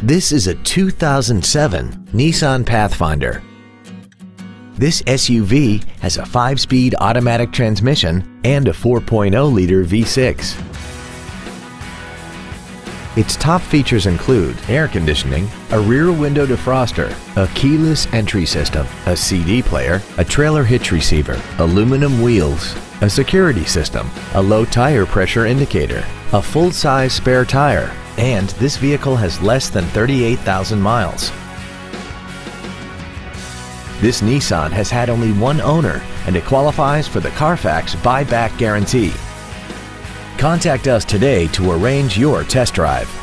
This is a 2007 Nissan Pathfinder. This SUV has a 5-speed automatic transmission and a 4.0-liter V6. Its top features include air conditioning, a rear window defroster, a keyless entry system, a CD player, a trailer hitch receiver, aluminum wheels, a security system, a low tire pressure indicator, a full-size spare tire, and this vehicle has less than 38,000 miles. This Nissan has had only one owner and it qualifies for the Carfax buyback guarantee. Contact us today to arrange your test drive.